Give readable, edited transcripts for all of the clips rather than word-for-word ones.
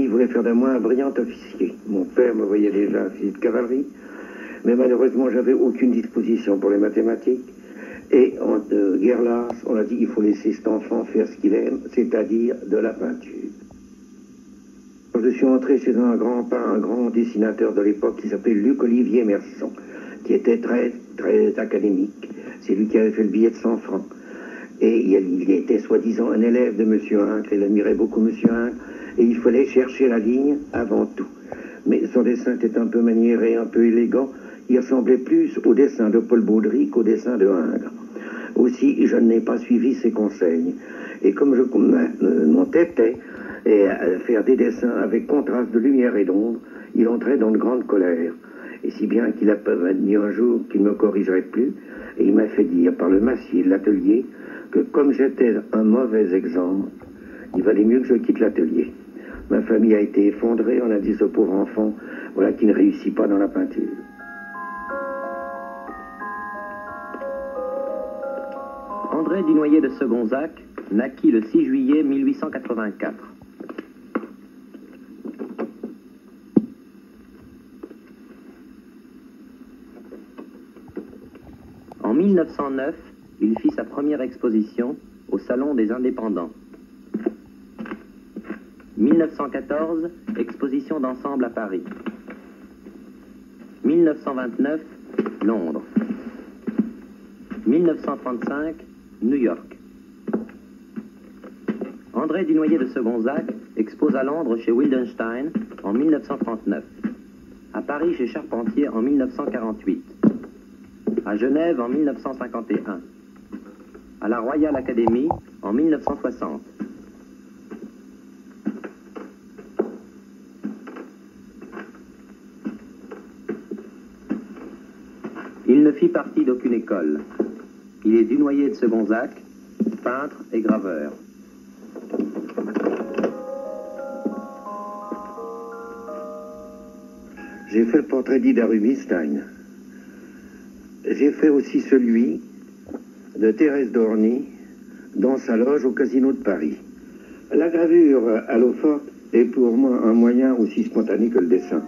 il voulait faire de moi un brillant officier. Mon père me voyait déjà officier de cavalerie, mais malheureusement, j'avais aucune disposition pour les mathématiques. Et en guerre lasse, on a dit qu'il faut laisser cet enfant faire ce qu'il aime, c'est-à-dire de la peinture. Je suis entré chez un grand dessinateur de l'époque qui s'appelait Luc-Olivier Merson, qui était très académique. C'est lui qui avait fait le billet de 100 francs. Et il était soi-disant un élève de M. Ingres, il admirait beaucoup M. Ingres, et il fallait chercher la ligne avant tout. Mais son dessin était un peu maniéré, un peu élégant, il ressemblait plus au dessin de Paul Baudry qu'au dessin de Ingres. Aussi, je n'ai pas suivi ses conseils. Et comme je m'entêtais à faire des dessins avec contraste de lumière et d'ombre, il entrait dans de grandes colères. Et si bien qu'il a dit un jour qu'il ne me corrigerait plus, et il m'a fait dire par le massier de l'atelier que comme j'étais un mauvais exemple, il valait mieux que je quitte l'atelier. Ma famille a été effondrée, on a dit ce pauvre enfant, voilà qui ne réussit pas dans la peinture. André Dunoyer de Segonzac naquit le 6 juillet 1884. En 1909, il fit sa première exposition au Salon des Indépendants. 1914, exposition d'ensemble à Paris. 1929, Londres. 1935, New York. André Dunoyer de Segonzac expose à Londres chez Wildenstein en 1939, à Paris chez Charpentier en 1948, à Genève en 1951, à la Royal Academy en 1960. Il ne fit partie d'aucune école. Il est Dunoyer de Segonzac, peintre et graveur. J'ai fait le portrait d'Ida Rubinstein. J'ai fait aussi celui de Thérèse Dorny dans sa loge au Casino de Paris. La gravure à l'eau forte est pour moi un moyen aussi spontané que le dessin.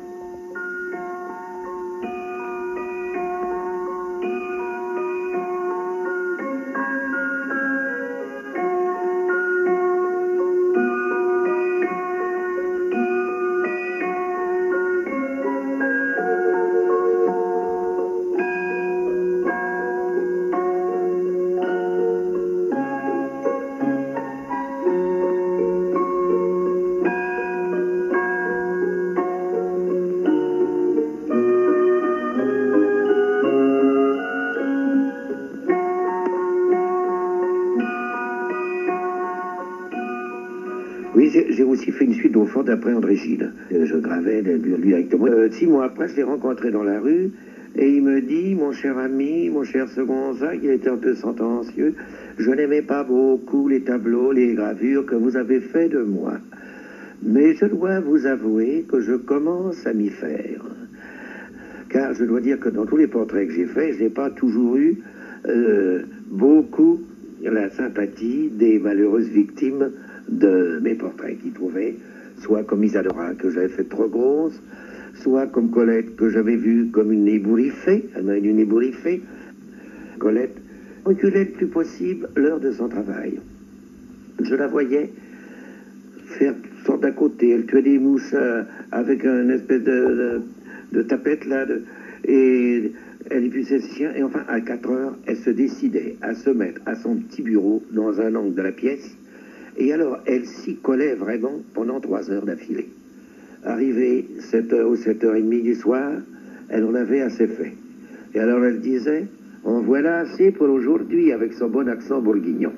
Oui, j'ai aussi fait une suite d'eau forte d'après André Gide. Je gravais lui directement. 6 mois après, je l'ai rencontré dans la rue et il me dit, mon cher ami, mon cher Segonzac, il était un peu sentencieux, je n'aimais pas beaucoup les tableaux, les gravures que vous avez fait de moi. Mais je dois vous avouer que je commence à m'y faire. Car je dois dire que dans tous les portraits que j'ai faits, je n'ai pas toujours eu beaucoup la sympathie des malheureuses victimes de mes portraits, qui trouvaient soit comme Isadora, que j'avais fait trop grosse, soit comme Colette, que j'avais vue comme une ébouriffée, elle m'avait une ébouriffée. Colette reculait le plus possible l'heure de son travail. Je la voyais faire toutes sortes d'à côté, elle tuait des mouches avec une espèce de tapette là, et elle épuisait ses chiens, et enfin à 4 heures, elle se décidait à se mettre à son petit bureau dans un angle de la pièce. Et alors, elle s'y collait vraiment pendant 3 heures d'affilée. Arrivée 7h ou 7h30 du soir, elle en avait assez fait. Et alors elle disait, en voilà assez pour aujourd'hui, avec son bon accent bourguignon.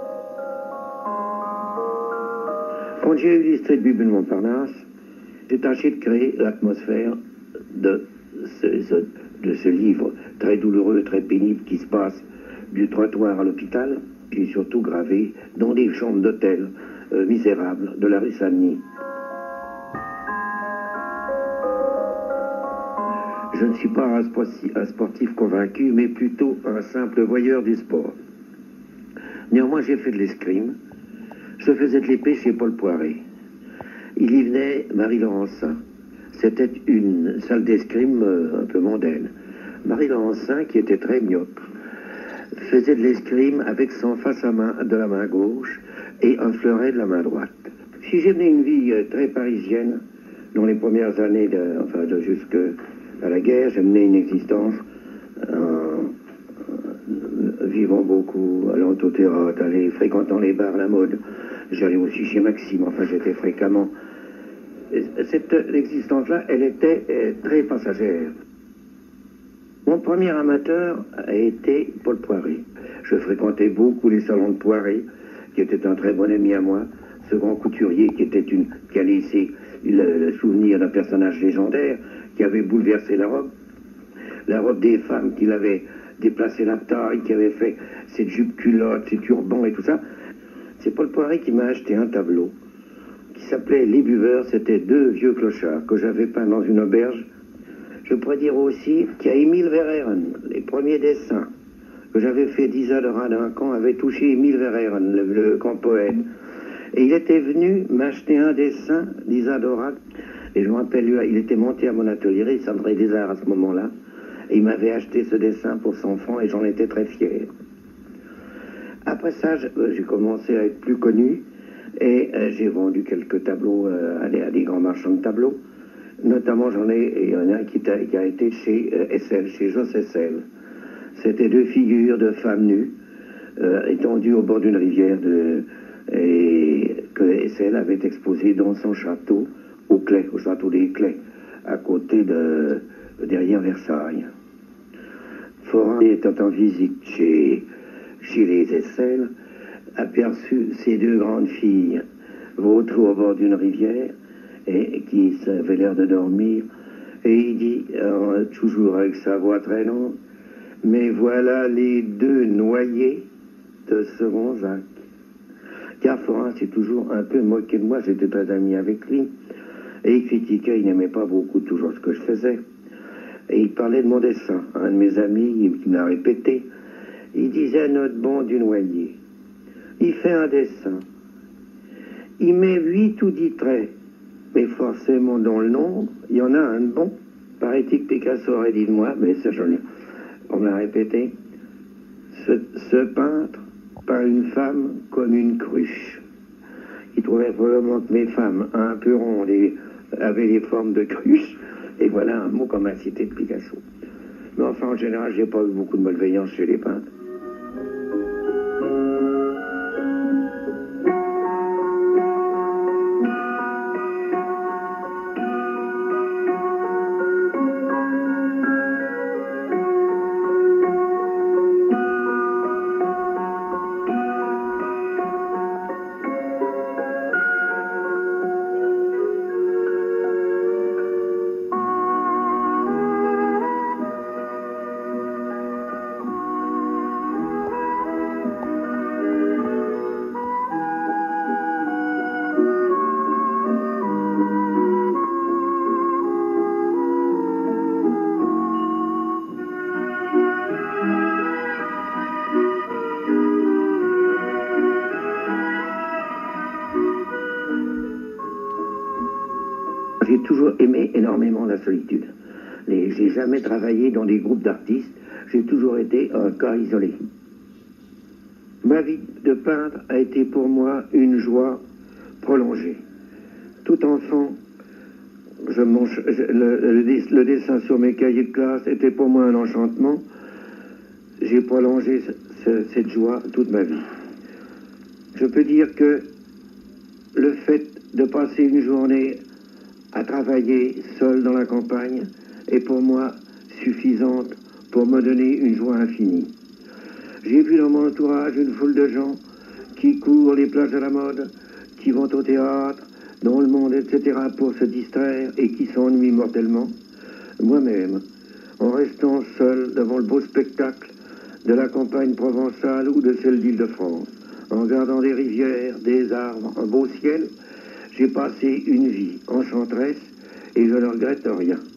Quand j'ai eu l'histoire de Bubu de Montparnasse, j'ai tâché de créer l'atmosphère de ce livre très douloureux, très pénible, qui se passe du trottoir à l'hôpital, qui est surtout gravé dans des chambres d'hôtel misérables de la rue Saint-Denis. Je ne suis pas un sportif convaincu, mais plutôt un simple voyeur du sport. Néanmoins, j'ai fait de l'escrime. Je faisais de l'épée chez Paul Poiret. Il y venait Marie Laurencin. C'était une salle d'escrime un peu mondaine. Marie Laurencin, qui était très myope, faisait de l'escrime avec son face à main de la main gauche et un fleuret de la main droite. Si j'ai mené une vie très parisienne, dans les premières années, jusqu'à la guerre, j'ai mené une existence vivant beaucoup, allant au théâtre, fréquentant les bars, la mode. J'allais aussi chez Maxime, enfin j'étais fréquemment. Cette existence-là, elle était très passagère. Mon premier amateur a été Paul Poiret. Je fréquentais beaucoup les salons de Poiret, qui était un très bon ami à moi. Ce grand couturier qui a laissé le souvenir d'un personnage légendaire qui avait bouleversé la robe des femmes, qu'il avait déplacé la taille, qui avait fait cette jupe culotte, ces turbans et tout ça. C'est Paul Poiret qui m'a acheté un tableau qui s'appelait Les Buveurs. C'était deux vieux clochards que j'avais peints dans une auberge. Je pourrais dire aussi qu'à Émile Verhaeren, les premiers dessins que j'avais fait d'Isadora Duncan avaient touché Émile Verhaeren, le grand poète. Et il était venu m'acheter un dessin d'Isadora. Et je me rappelle, il était monté à mon atelier, il s'entrait des arts à ce moment-là. Et il m'avait acheté ce dessin pour 100 francs et j'en étais très fier. Après ça, j'ai commencé à être plus connu et j'ai vendu quelques tableaux à des grands marchands de tableaux. Notamment, il y en a un qui a été chez Essel, chez Jos Essel. C'était deux figures de femmes nues, étendues au bord d'une rivière, et que Essel avait exposé dans son château, au château des Clays, à côté derrière Versailles. Forain étant en visite chez les Essel, aperçut ces deux grandes filles vautrées au bord d'une rivière et qui avaient l'air de dormir. Et il dit, toujours avec sa voix traînante, « Mais voilà les deux noyés de Segonzac. » Car Forain s'est toujours un peu moqué de moi, j'étais très ami avec lui. Et il critiquait, il n'aimait pas beaucoup toujours ce que je faisais. Et il parlait de mon dessin. Un de mes amis qui me l'a répété, il disait, notre bon du noyer, il fait un dessin. Il met 8 ou 10 traits. Mais forcément, dans le nombre, il y en a un de bon. Paraît-il que Picasso aurait dit de moi, mais ça, on me l'a répété. Ce peintre peint une femme comme une cruche. Il trouvait probablement que mes femmes, un peu rondes, avaient les formes de cruche. Et voilà un mot qu'on m'a cité de Picasso. Mais enfin, en général, j'ai pas eu beaucoup de malveillance chez les peintres. J'ai toujours aimé énormément la solitude. J'ai jamais travaillé dans des groupes d'artistes, j'ai toujours été un cas isolé. Ma vie de peintre a été pour moi une joie prolongée. Tout enfant, le dessin sur mes cahiers de classe était pour moi un enchantement. J'ai prolongé cette joie toute ma vie. Je peux dire que le fait de passer une journée à travailler seul dans la campagne est pour moi suffisante pour me donner une joie infinie. J'ai vu dans mon entourage une foule de gens qui courent les plages de la mode, qui vont au théâtre, dans le monde, etc., pour se distraire et qui s'ennuient mortellement. Moi-même, en restant seul devant le beau spectacle de la campagne provençale ou de celle d'Île-de-France, en regardant des rivières, des arbres, un beau ciel, j'ai passé une vie enchanteresse et je ne regrette rien.